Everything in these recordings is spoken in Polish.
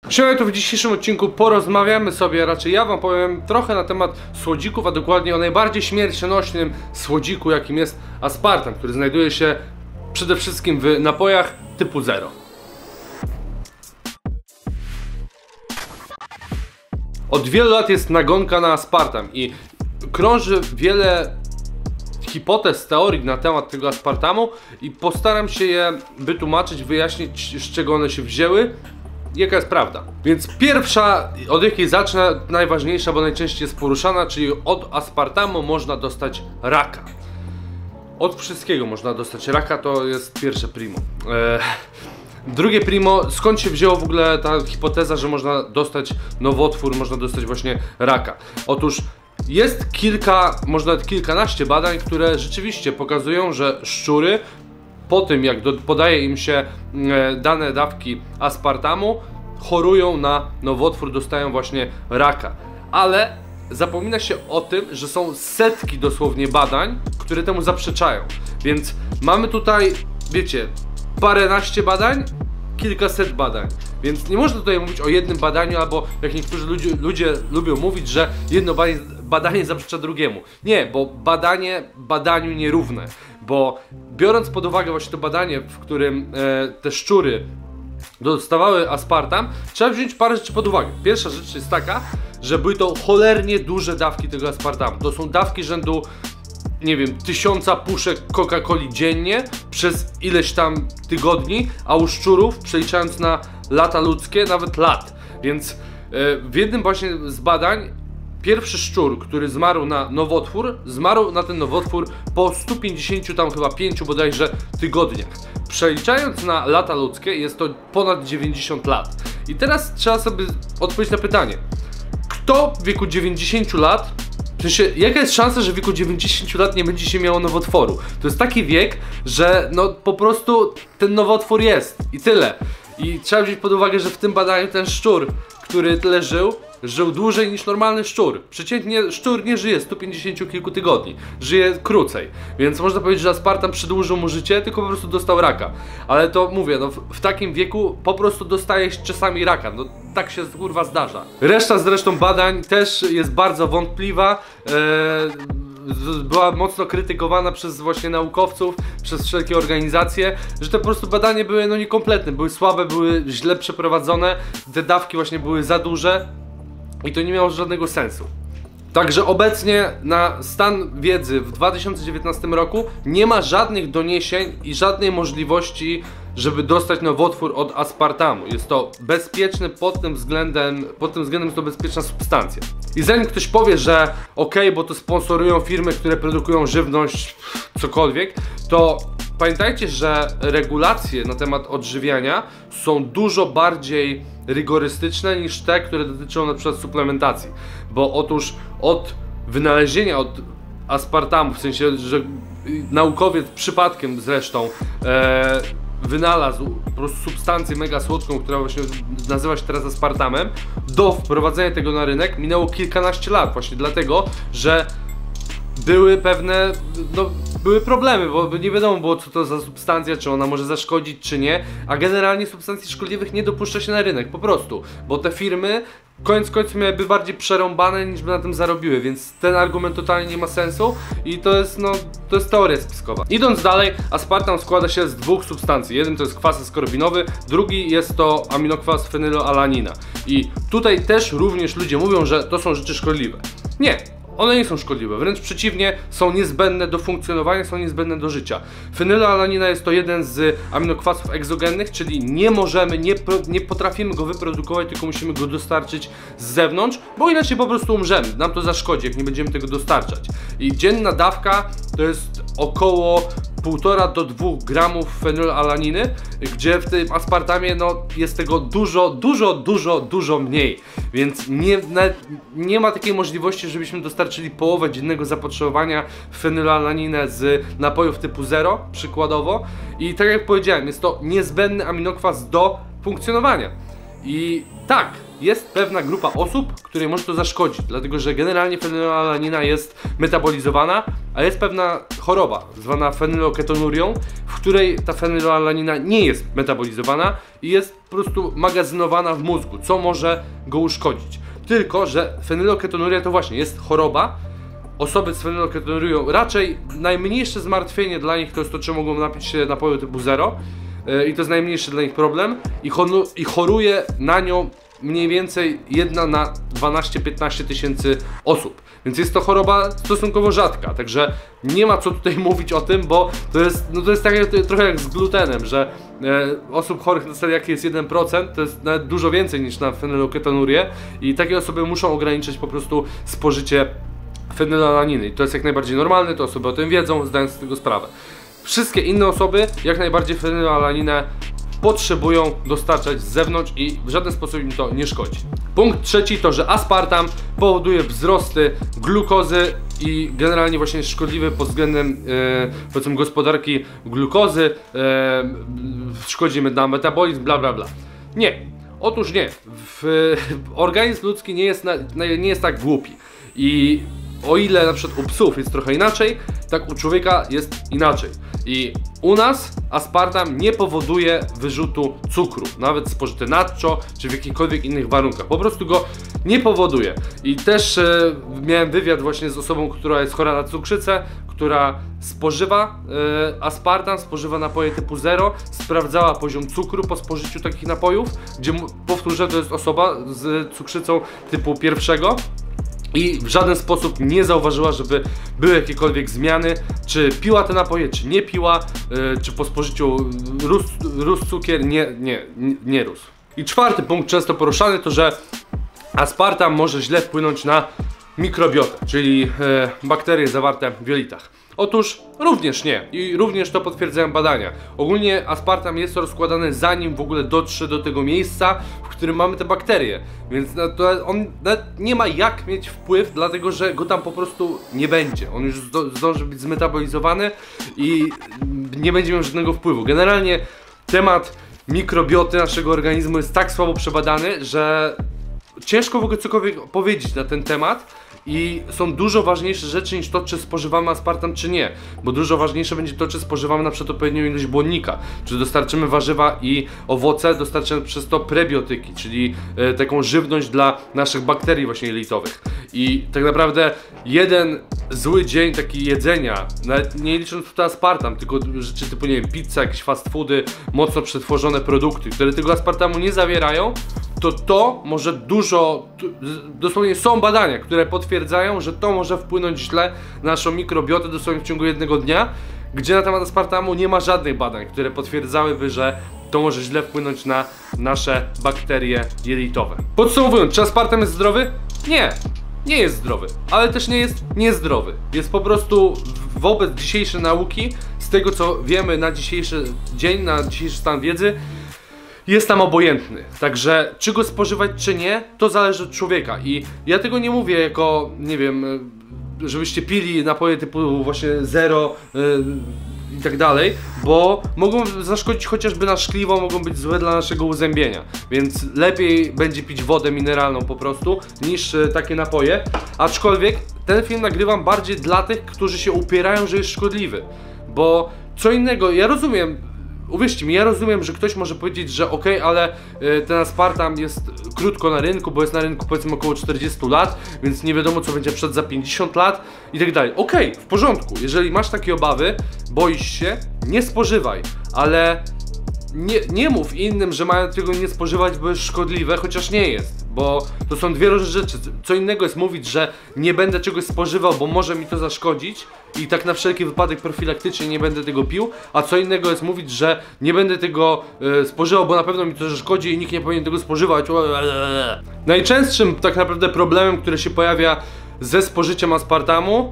Siemano, to w dzisiejszym odcinku porozmawiamy sobie, raczej ja wam powiem trochę na temat słodzików, a dokładnie o najbardziej śmiercionośnym słodziku, jakim jest aspartam, który znajduje się przede wszystkim w napojach typu 0. Od wielu lat jest nagonka na aspartam i krąży wiele hipotez, teorii na temat tego aspartamu i postaram się je wytłumaczyć, wyjaśnić, z czego one się wzięły, jaka jest prawda. Więc pierwsza, od jakiej zacznę, najważniejsza, bo najczęściej jest poruszana, czyli od aspartamu można dostać raka. Od wszystkiego można dostać raka, to jest pierwsze primo. Drugie primo, skąd się wzięła w ogóle ta hipoteza, że można dostać nowotwór, można dostać właśnie raka? Otóż jest kilka, może nawet kilkanaście badań, które rzeczywiście pokazują, że szczury po tym, jak podaje im się dane dawki aspartamu, chorują na nowotwór, dostają właśnie raka. Ale zapomina się o tym, że są setki dosłownie badań, które temu zaprzeczają. Więc mamy tutaj, wiecie, paręnaście badań, kilkaset badań. Więc nie można tutaj mówić o jednym badaniu, albo jak niektórzy ludzie lubią mówić, że jedno badanie zaprzecza drugiemu. Nie, bo badanie badaniu nierówne. Bo biorąc pod uwagę właśnie to badanie, w którym te szczury dostawały aspartam, trzeba wziąć parę rzeczy pod uwagę. Pierwsza rzecz jest taka, że były to cholernie duże dawki tego aspartamu. To są dawki rzędu, nie wiem, 1000 puszek Coca-Coli dziennie przez ileś tam tygodni, a u szczurów, przeliczając na lata ludzkie, nawet lat. Więc w jednym właśnie z badań pierwszy szczur, który zmarł na nowotwór, zmarł na ten nowotwór po 150 tam chyba 5 bodajże tygodniach. Przeliczając na lata ludzkie jest to ponad 90 lat. I teraz trzeba sobie odpowiedzieć na pytanie, kto w wieku 90 lat, w sensie, jaka jest szansa, że w wieku 90 lat nie będzie się miało nowotworu? To jest taki wiek, że no po prostu ten nowotwór jest i tyle. I trzeba wziąć pod uwagę, że w tym badaniu ten szczur, który tyle żył dłużej niż normalny szczur. Przeciętnie szczur nie żyje 150 kilku tygodni, żyje krócej. Więc można powiedzieć, że aspartam przedłużył mu życie, tylko po prostu dostał raka. Ale to mówię, no w takim wieku po prostu dostajesz czasami raka. No tak się kurwa zdarza. Reszta zresztą badań też jest bardzo wątpliwa. Była mocno krytykowana przez właśnie naukowców, przez wszelkie organizacje, że te po prostu badania były no niekompletne, były słabe, były źle przeprowadzone, te dawki właśnie były za duże i to nie miało żadnego sensu. Także obecnie na stan wiedzy w 2019 roku nie ma żadnych doniesień i żadnej możliwości, żeby dostać nowotwór od aspartamu. Jest to bezpieczny pod tym względem jest to bezpieczna substancja. I zanim ktoś powie, że okej, bo to sponsorują firmy, które produkują żywność, cokolwiek, to pamiętajcie, że regulacje na temat odżywiania są dużo bardziej rygorystyczne niż te, które dotyczą na przykład suplementacji. Bo otóż od wynalezienia od aspartamu, w sensie, że naukowiec przypadkiem zresztą wynalazł po prostu substancję mega słodką, która właśnie nazywa się teraz aspartamem, do wprowadzenia tego na rynek minęło kilkanaście lat, właśnie dlatego, że były pewne, no, były problemy, bo nie wiadomo było, co to za substancja, czy ona może zaszkodzić, czy nie, a generalnie substancji szkodliwych nie dopuszcza się na rynek, po prostu, bo te firmy koniec końców miałyby bardziej przerąbane, niż by na tym zarobiły, więc ten argument totalnie nie ma sensu i to jest, no, to jest teoria spiskowa. Idąc dalej, aspartam składa się z dwóch substancji. Jeden to jest kwas askorbinowy, drugi jest to aminokwas fenyloalanina. I tutaj też również ludzie mówią, że to są rzeczy szkodliwe. Nie. One nie są szkodliwe, wręcz przeciwnie, są niezbędne do funkcjonowania, są niezbędne do życia. Fenyloalanina jest to jeden z aminokwasów egzogennych, czyli nie możemy, nie potrafimy go wyprodukować, tylko musimy go dostarczyć z zewnątrz, bo inaczej po prostu umrzemy, nam to zaszkodzi, jak nie będziemy tego dostarczać. I dzienna dawka to jest około 1,5 do 2 gramów fenylalaniny, gdzie w tym aspartamie no, jest tego dużo mniej, więc nie ma takiej możliwości, żebyśmy dostarczyli połowę dziennego zapotrzebowania fenylalaninę z napojów typu 0 przykładowo. I tak jak powiedziałem, jest to niezbędny aminokwas do funkcjonowania. I tak, jest pewna grupa osób, której może to zaszkodzić, dlatego że generalnie fenylalanina jest metabolizowana, a jest pewna choroba zwana fenyloketonurią, w której ta fenylalanina nie jest metabolizowana i jest po prostu magazynowana w mózgu, co może go uszkodzić. Tylko że fenyloketonuria to właśnie jest choroba. Osoby z fenyloketonurią raczej najmniejsze zmartwienie dla nich to jest to, czy mogą napić się napoju typu 0 i to jest najmniejszy dla nich problem i choruje na nią mniej więcej 1 na 12-15 tysięcy osób. Więc jest to choroba stosunkowo rzadka, także nie ma co tutaj mówić o tym, bo to jest tak trochę jak z glutenem, że osób chorych na celiakię jest 1%, to jest nawet dużo więcej niż na fenyloketonurię i takie osoby muszą ograniczyć po prostu spożycie fenylalaniny i to jest jak najbardziej normalne, te osoby o tym wiedzą, zdając z tego sprawę. Wszystkie inne osoby jak najbardziej fenylalaninę potrzebują dostarczać z zewnątrz i w żaden sposób im to nie szkodzi. Punkt trzeci to, że aspartam powoduje wzrosty glukozy i generalnie właśnie jest szkodliwy pod względem powiedzmy gospodarki glukozy, szkodzi na metabolizm, bla bla bla. Nie, otóż nie. Organizm ludzki nie jest tak głupi i o ile na przykład u psów jest trochę inaczej, tak u człowieka jest inaczej. I u nas aspartam nie powoduje wyrzutu cukru, nawet spożyty nadto, czy w jakichkolwiek innych warunkach. Po prostu go nie powoduje. I też miałem wywiad właśnie z osobą, która jest chora na cukrzycę, która spożywa aspartam, spożywa napoje typu 0, sprawdzała poziom cukru po spożyciu takich napojów, gdzie powtórzę, to jest osoba z cukrzycą typu 1. I w żaden sposób nie zauważyła, żeby były jakiekolwiek zmiany, czy piła te napoje, czy nie piła, czy po spożyciu rósł cukier, nie rósł. I czwarty punkt, często poruszany, to że aspartam może źle wpłynąć na mikrobiotę, czyli bakterie zawarte w jelitach. Otóż również nie i również to potwierdzają badania. Ogólnie aspartam jest rozkładany zanim w ogóle dotrze do tego miejsca, w którym mamy te bakterie, więc on nie ma jak mieć wpływ, dlatego że go tam po prostu nie będzie. On już zdąży być zmetabolizowany i nie będzie miał żadnego wpływu. Generalnie temat mikrobioty naszego organizmu jest tak słabo przebadany, że ciężko w ogóle cokolwiek powiedzieć na ten temat. I są dużo ważniejsze rzeczy niż to, czy spożywamy aspartam, czy nie. Bo dużo ważniejsze będzie to, czy spożywamy na przykład odpowiednią ilość błonnika, czy dostarczymy warzywa i owoce, dostarczymy przez to prebiotyki, czyli taką żywność dla naszych bakterii właśnie jelitowych. I tak naprawdę jeden zły dzień taki jedzenia, nawet nie licząc tutaj aspartam, tylko rzeczy typu, nie wiem, pizza, jakieś fast foody, mocno przetworzone produkty, które tego aspartamu nie zawierają, to może dużo, dosłownie są badania, które potwierdzają, że to może wpłynąć źle na naszą mikrobiotę dosłownie w ciągu jednego dnia, gdzie na temat aspartamu nie ma żadnych badań, które potwierdzałyby, że to może źle wpłynąć na nasze bakterie jelitowe. Podsumowując, czy aspartam jest zdrowy? Nie, nie jest zdrowy, ale też nie jest niezdrowy. Jest po prostu wobec dzisiejszej nauki, z tego co wiemy na dzisiejszy dzień, na dzisiejszy stan wiedzy, jest tam obojętny, także czy go spożywać, czy nie, to zależy od człowieka i ja tego nie mówię jako, nie wiem, żebyście pili napoje typu właśnie 0 i tak dalej, bo mogą zaszkodzić chociażby na szkliwo, mogą być złe dla naszego uzębienia, więc lepiej będzie pić wodę mineralną po prostu niż takie napoje, aczkolwiek ten film nagrywam bardziej dla tych, którzy się upierają, że jest szkodliwy, bo co innego, ja rozumiem. Uwierzcie mi, ja rozumiem, że ktoś może powiedzieć, że okej, ale ten aspartam jest krótko na rynku, bo jest na rynku powiedzmy około 40 lat, więc nie wiadomo co będzie przed za 50 lat i tak dalej. Okej, w porządku, jeżeli masz takie obawy, boisz się, nie spożywaj, ale nie mów innym, że mają tego nie spożywać, bo jest szkodliwe, chociaż nie jest, bo to są dwie różne rzeczy. Co innego jest mówić, że nie będę czegoś spożywał, bo może mi to zaszkodzić i tak na wszelki wypadek profilaktycznie nie będę tego pił, a co innego jest mówić, że nie będę tego spożywał, bo na pewno mi to szkodzi i nikt nie powinien tego spożywać. Najczęstszym tak naprawdę problemem, który się pojawia ze spożyciem aspartamu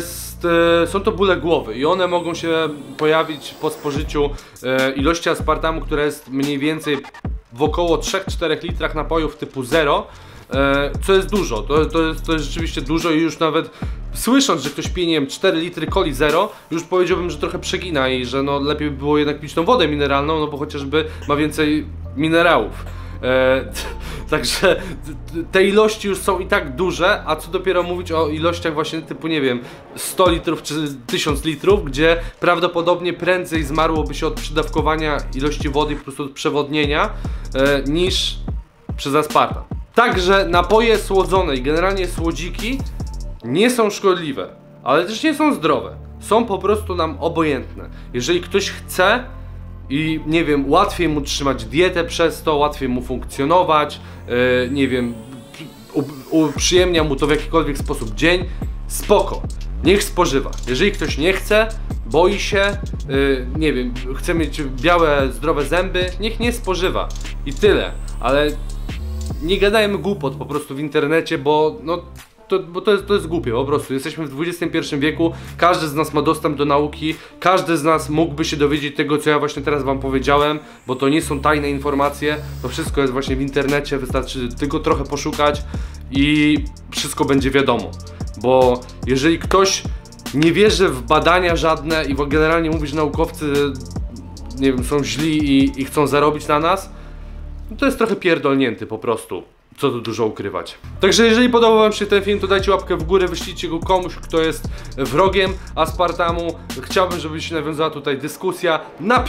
są to bóle głowy i one mogą się pojawić po spożyciu ilości aspartamu, która jest mniej więcej w około 3-4 litrach napojów typu 0, co jest dużo, to jest rzeczywiście dużo i już nawet słysząc, że ktoś pije, nie wiem, 4 litry coli 0, już powiedziałbym, że trochę przegina i że no lepiej by było jednak pić tą wodę mineralną, no bo chociażby ma więcej minerałów. Także te ilości już są i tak duże, a co dopiero mówić o ilościach właśnie typu, nie wiem, 100 litrów czy 1000 litrów, gdzie prawdopodobnie prędzej zmarłoby się od przydawkowania ilości wody i po prostu od przewodnienia niż przez aspartam. Także napoje słodzone i generalnie słodziki nie są szkodliwe, ale też nie są zdrowe. Są po prostu nam obojętne. Jeżeli ktoś chce i nie wiem, łatwiej mu trzymać dietę przez to, łatwiej mu funkcjonować, nie wiem, uprzyjemnia mu to w jakikolwiek sposób dzień, spoko, niech spożywa. Jeżeli ktoś nie chce, boi się, nie wiem, chce mieć białe, zdrowe zęby, niech nie spożywa i tyle, ale nie gadajmy głupot po prostu w internecie, bo no to jest głupie po prostu. Jesteśmy w XXI wieku, każdy z nas ma dostęp do nauki, każdy z nas mógłby się dowiedzieć tego, co ja właśnie teraz wam powiedziałem, bo to nie są tajne informacje, to wszystko jest właśnie w internecie, wystarczy tylko trochę poszukać i wszystko będzie wiadomo. Bo jeżeli ktoś nie wierzy w badania żadne i generalnie mówi, że naukowcy, nie wiem, są źli i chcą zarobić na nas, no to jest trochę pierdolnięty po prostu. Co tu dużo ukrywać. Także jeżeli podobał wam się ten film, to dajcie łapkę w górę, wyślijcie go komuś, kto jest wrogiem aspartamu. Chciałbym, żeby się nawiązała tutaj dyskusja.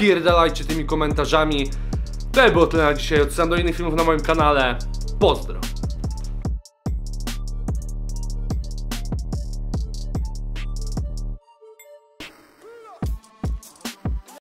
Napierdalajcie tymi komentarzami. To było tyle na dzisiaj. Odsyłam do innych filmów na moim kanale. Pozdro!